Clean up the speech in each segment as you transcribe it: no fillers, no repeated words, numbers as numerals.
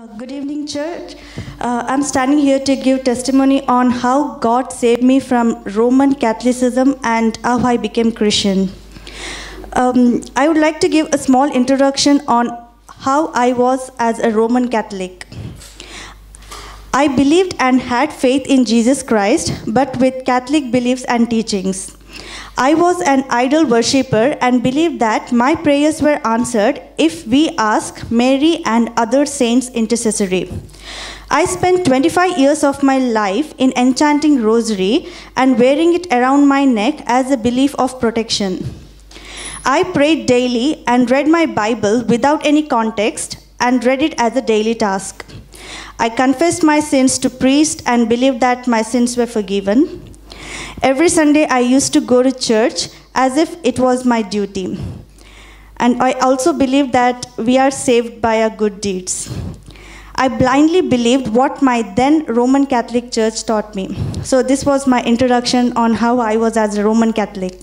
Good evening, church. I'm standing here to give testimony on how God saved me from Roman Catholicism and how I became Christian. I would like to give a small introduction on how I was as a Roman Catholic. I believed and had faith in Jesus Christ, but with Catholic beliefs and teachings. I was an idol worshipper and believed that my prayers were answered if we ask Mary and other saints intercessory. I spent 25 years of my life in enchanting rosary and wearing it around my neck as a belief of protection. I prayed daily and read my Bible without any context and read it as a daily task. I confessed my sins to priest and believed that my sins were forgiven. Every Sunday I used to go to church as if it was my duty. And I also believed that we are saved by our good deeds. I blindly believed what my then Roman Catholic Church taught me. So this was my introduction on how I was as a Roman Catholic.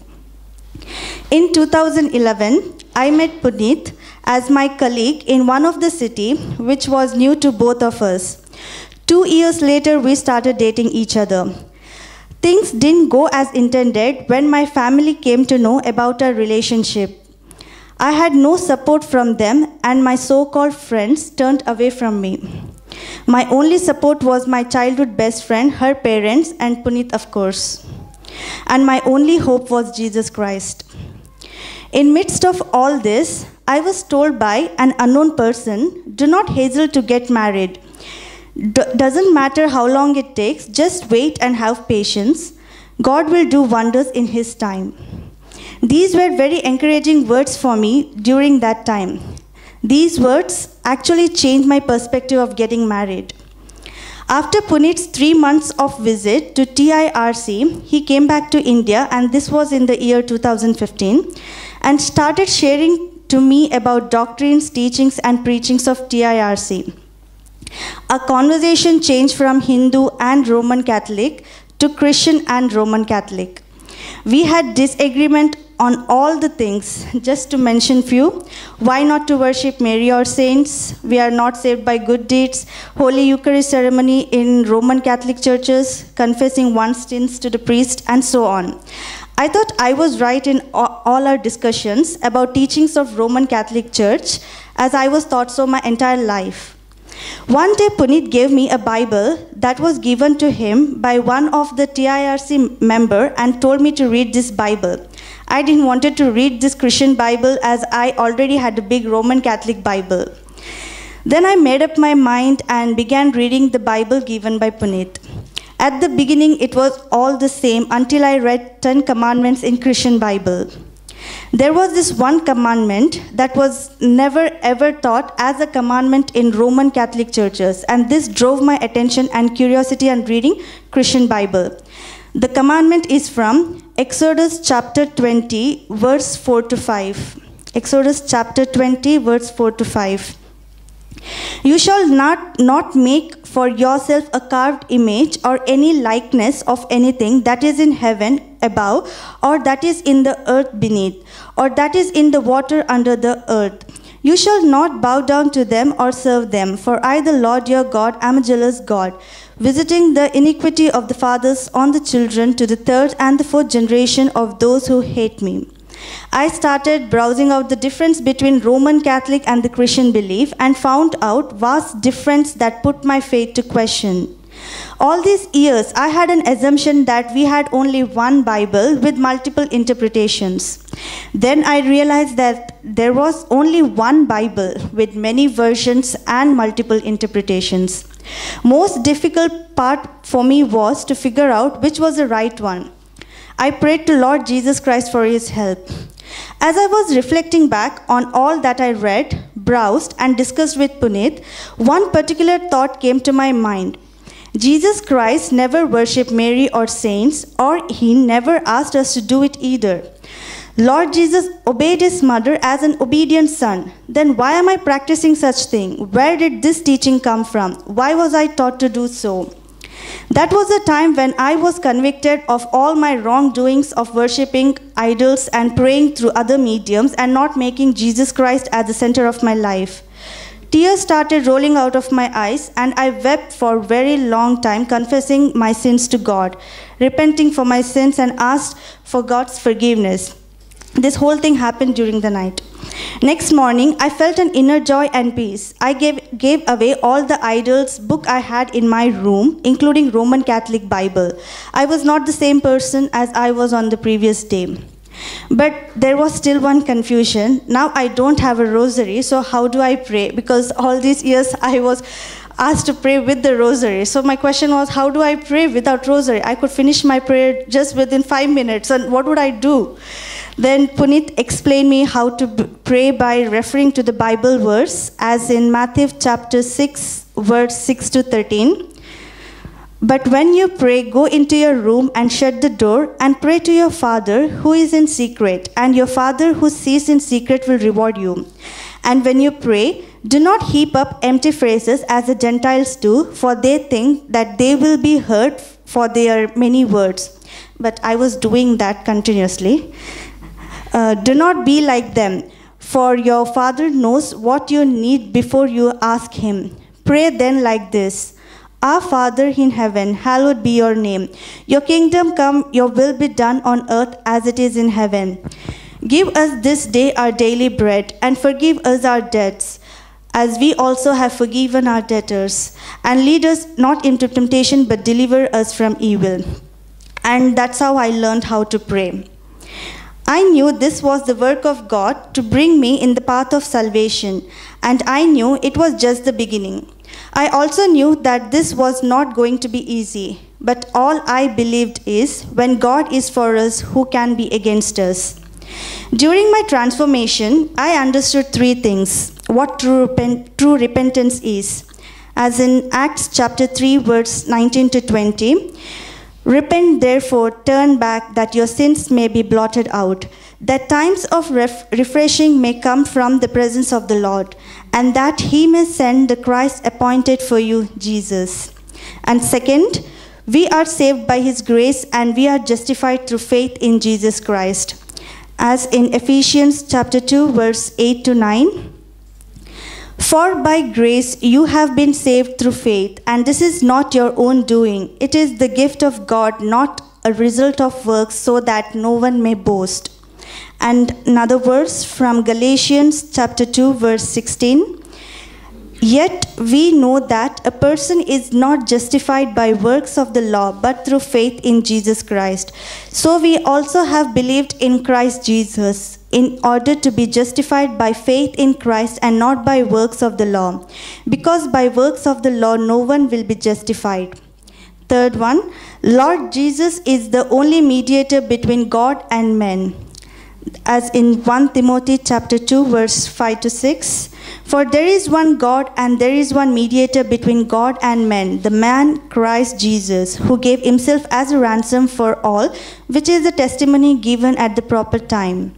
In 2011, I met Puneet as my colleague in one of the city, which was new to both of us. 2 years later, we started dating each other. Things didn't go as intended when my family came to know about our relationship. I had no support from them, and my so-called friends turned away from me. My only support was my childhood best friend, her parents, and Puneet, of course. And my only hope was Jesus Christ. In midst of all this, I was told by an unknown person, do not hasten to get married. Doesn't matter how long it takes, just wait and have patience. God will do wonders in His time. These were very encouraging words for me during that time. These words actually changed my perspective of getting married. After Puneet's 3 months of visit to TIRC, he came back to India, and this was in the year 2015, and started sharing to me about doctrines, teachings, and preachings of TIRC. Our conversation changed from Hindu and Roman Catholic to Christian and Roman Catholic. We had disagreement on all the things. Just to mention few: why not to worship Mary or saints? We are not saved by good deeds. Holy Eucharist ceremony in Roman Catholic churches, confessing one's sins to the priest, and so on. I thought I was right in all our discussions about teachings of Roman Catholic Church, as I was taught so my entire life. One day, Puneet gave me a Bible that was given to him by one of the TIRC member and told me to read this Bible. I didn't want to read this Christian Bible as I already had a big Roman Catholic Bible. Then I made up my mind and began reading the Bible given by Puneet. At the beginning, it was all the same until I read 10 commandments in Christian Bible. There was this one commandment that was never ever taught as a commandment in Roman Catholic churches, and this drove my attention and curiosity on reading Christian Bible. The commandment is from Exodus chapter 20, verse 4 to 5. Exodus chapter 20, verse 4 to 5. You shall not make for yourself a carved image or any likeness of anything that is in heaven above, or that is in the earth beneath, or that is in the water under the earth. You shall not bow down to them or serve them, for I, the Lord your God, am a jealous God, visiting the iniquity of the fathers on the children to the third and the fourth generation of those who hate me. I started browsing out the difference between Roman Catholic and the Christian belief and found out vast difference that put my faith to question. All these years, I had an assumption that we had only one Bible with multiple interpretations. Then I realized that there was only one Bible with many versions and multiple interpretations. Most difficult part for me was to figure out which was the right one. I prayed to Lord Jesus Christ for His help. As I was reflecting back on all that I read, browsed, and discussed with Puneet, one particular thought came to my mind. Jesus Christ never worshipped Mary or saints, or He never asked us to do it either. Lord Jesus obeyed His mother as an obedient son. Then why am I practicing such thing? Where did this teaching come from? Why was I taught to do so? That was a time when I was convicted of all my wrongdoings of worshipping idols and praying through other mediums and not making Jesus Christ at the center of my life. Tears started rolling out of my eyes, and I wept for a very long time, confessing my sins to God, repenting for my sins, and asked for God's forgiveness. This whole thing happened during the night. Next morning, I felt an inner joy and peace. I gave away all the idols book I had in my room, including Roman Catholic Bible. I was not the same person as I was on the previous day. But there was still one confusion. Now I don't have a rosary, so how do I pray? Because all these years I was asked to pray with the rosary. So my question was, how do I pray without rosary? I could finish my prayer just within 5 minutes, and what would I do? Then Puneet explained me how to pray by referring to the Bible verse, as in Matthew chapter 6, verse 6 to 13. But when you pray, go into your room and shut the door and pray to your Father who is in secret, and your Father who sees in secret will reward you. And when you pray, do not heap up empty phrases as the Gentiles do, for they think that they will be heard for their many words. But I was doing that continuously. Do not be like them, for your Father knows what you need before you ask Him. Pray then like this: Our Father in heaven, hallowed be your name. Your kingdom come, your will be done on earth as it is in heaven. Give us this day our daily bread, and forgive us our debts, as we also have forgiven our debtors. And lead us not into temptation, but deliver us from evil. And that's how I learned how to pray. I knew this was the work of God to bring me in the path of salvation, and I knew it was just the beginning. I also knew that this was not going to be easy, but all I believed is, when God is for us, who can be against us? During my transformation, I understood 3 things: what true repentance is, as in Acts chapter 3, verse 19 to 20. Repent therefore, turn back, that your sins may be blotted out, that times of refreshing may come from the presence of the Lord, and that He may send the Christ appointed for you, Jesus. And second, we are saved by His grace, and we are justified through faith in Jesus Christ, as in Ephesians chapter 2, verse 8 to 9. For by grace you have been saved through faith, and this is not your own doing. It is the gift of God, not a result of works, so that no one may boast. And another verse from Galatians chapter 2, verse 16. Yet we know that a person is not justified by works of the law, but through faith in Jesus Christ. So we also have believed in Christ Jesus, in order to be justified by faith in Christ and not by works of the law. Because by works of the law no one will be justified. Third one, Lord Jesus is the only mediator between God and men, as in 1 Timothy chapter 2, verse 5 to 6. For there is one God, and there is one mediator between God and men, the man Christ Jesus, who gave himself as a ransom for all, which is the testimony given at the proper time.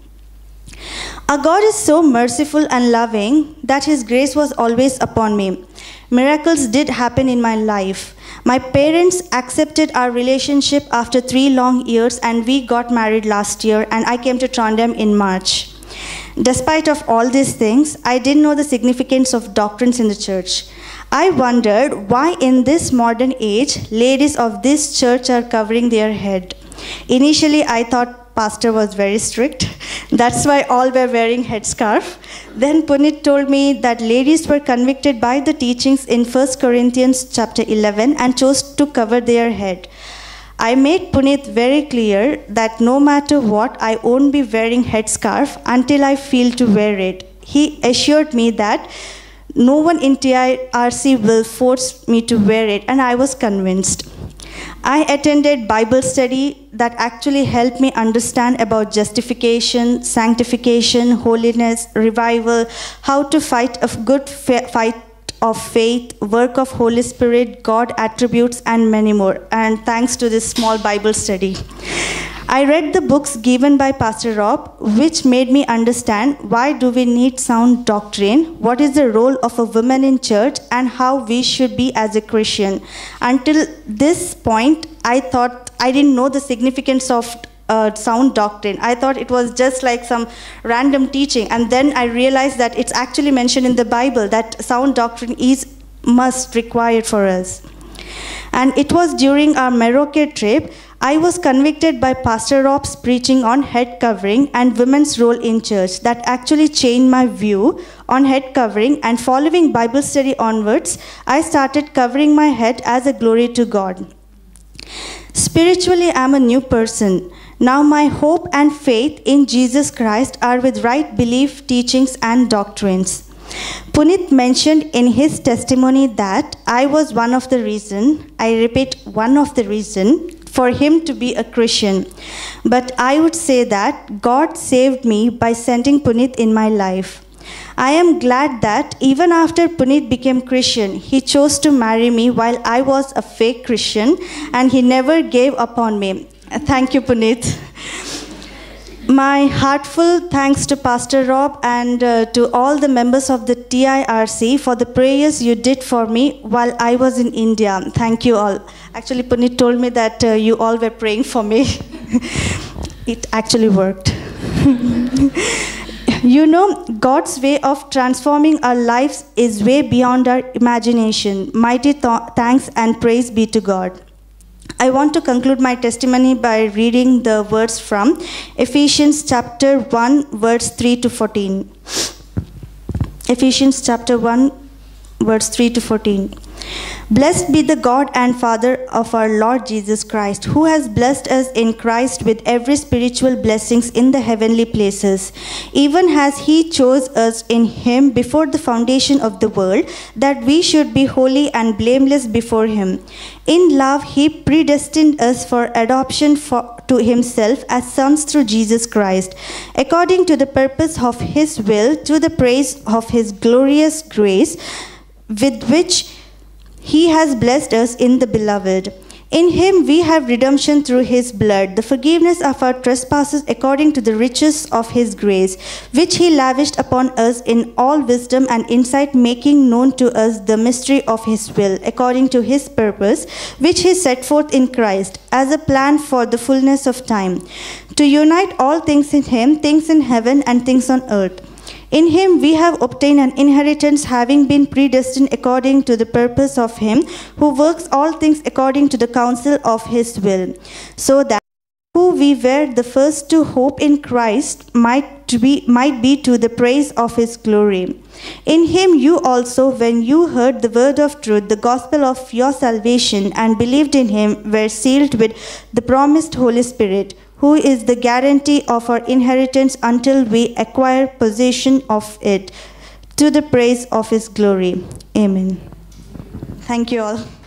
Our God is so merciful and loving that His grace was always upon me. Miracles did happen in my life. My parents accepted our relationship after 3 long years, and we got married last year, and I came to Trondheim in March. Despite of all these things, I didn't know the significance of doctrines in the church. I wondered why in this modern age, ladies of this church are covering their head. Initially, I thought pastor was very strict. That's why all were wearing headscarf. Then Puneet told me that ladies were convicted by the teachings in 1 Corinthians chapter 11 and chose to cover their head. I made Puneet very clear that no matter what, I won't be wearing headscarf until I feel to wear it. He assured me that no one in TIRC will force me to wear it, and I was convinced. I attended Bible study that actually helped me understand about justification, sanctification, holiness, revival, how to fight a good fight of faith, work of Holy Spirit, God attributes, and many more. And thanks to this small Bible study. I read the books given by Pastor Rob, which made me understand why do we need sound doctrine, what is the role of a woman in church, and how we should be as a Christian. Until this point, I thought I didn't know the significance of sound doctrine. I thought it was just like some random teaching, and then I realized that it's actually mentioned in the Bible that sound doctrine is must required for us. And it was during our Morocco trip, I was convicted by Pastor Rob's preaching on head covering and women's role in church that actually changed my view on head covering, and following Bible study onwards, I started covering my head as a glory to God. Spiritually, I'm a new person. Now my hope and faith in Jesus Christ are with right belief, teachings, and doctrines. Puneet mentioned in his testimony that I was one of the reason, I repeat, one of the reason for him to be a Christian. But I would say that God saved me by sending Puneet in my life. I am glad that even after Puneet became Christian, he chose to marry me while I was a fake Christian, and he never gave up on me. Thank you, Puneet. My heartfelt thanks to Pastor Rob and to all the members of the TIRC for the prayers you did for me while I was in India. Thank you all. Actually, Puneet told me that you all were praying for me. It actually worked. You know, God's way of transforming our lives is way beyond our imagination. Mighty thanks and praise be to God. I want to conclude my testimony by reading the words from Ephesians chapter 1, verse 3 to 14. Ephesians chapter 1, verse 3 to 14. Blessed be the God and Father of our Lord Jesus Christ, who has blessed us in Christ with every spiritual blessings in the heavenly places, even as he chose us in him before the foundation of the world, that we should be holy and blameless before him. In love, he predestined us for adoption to himself as sons through Jesus Christ, according to the purpose of his will, to the praise of his glorious grace, with which he has blessed us in the beloved. In him we have redemption through his blood, the forgiveness of our trespasses according to the riches of his grace, which he lavished upon us in all wisdom and insight, making known to us the mystery of his will, according to his purpose, which he set forth in Christ, as a plan for the fullness of time, to unite all things in him, things in heaven and things on earth. In him we have obtained an inheritance, having been predestined according to the purpose of him who works all things according to the counsel of his will, so that who we were the first to hope in Christ might be to the praise of his glory. In him you also, when you heard the word of truth, the gospel of your salvation, and believed in him, were sealed with the promised Holy Spirit, who is the guarantee of our inheritance until we acquire possession of it, to the praise of his glory. Amen. Thank you all.